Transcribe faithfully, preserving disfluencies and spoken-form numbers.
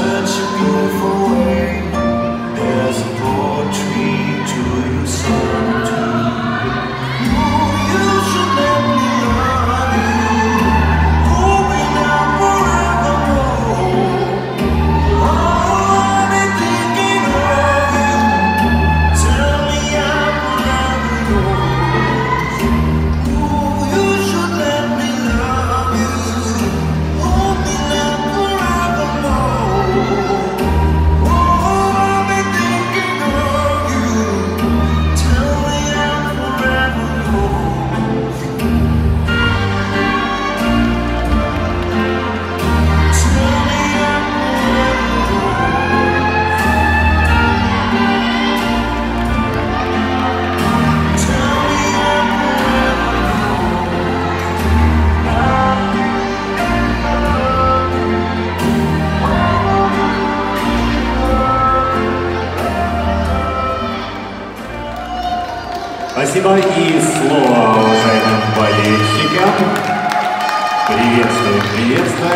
such a beautiful way. There's a poetry to your song too. Ooh, you should let me love you. Hold me now forevermore. Oh, I've been thinking of you. Tell me I'm forever yours. Ooh, you should let me love you. Hold me now forevermore. Oh, I've been thinking of you. Tell me I'm forever yours. Tell me I'm forever yours. Tell me I'm Спасибо, и слово уважаемым болельщикам. Приветствую, приветствую.